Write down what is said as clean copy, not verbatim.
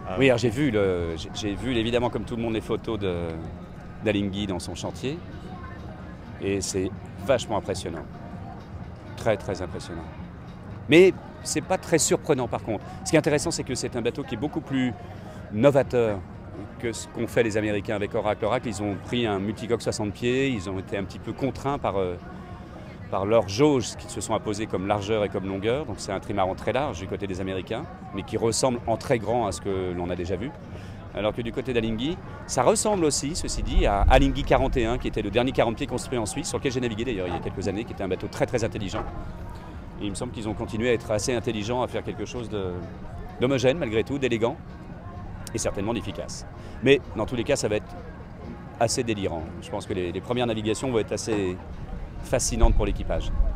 Oui, alors j'ai vu évidemment comme tout le monde les photos d'Alinghi dans son chantier. Et c'est vachement impressionnant. Très très impressionnant. Mais c'est pas très surprenant par contre. Ce qui est intéressant, c'est que c'est un bateau qui est beaucoup plus novateur que ce qu'ont fait les Américains avec Oracle. Oracle, ils ont pris un multicoque 60 pieds, ils ont été un petit peu contraints par leurs jauges qui se sont imposées comme largeur et comme longueur. Donc c'est un trimaran très large du côté des Américains, mais qui ressemble en très grand à ce que l'on a déjà vu. Alors que du côté d'Alinghi, ça ressemble aussi, ceci dit, à Alinghi 41, qui était le dernier 40 pieds construit en Suisse, sur lequel j'ai navigué d'ailleurs il y a quelques années, qui était un bateau très très intelligent. Et il me semble qu'ils ont continué à être assez intelligents, à faire quelque chose d'homogène malgré tout, d'élégant et certainement d'efficace. Mais dans tous les cas, ça va être assez délirant. Je pense que les premières navigations vont être assez fascinantes pour l'équipage.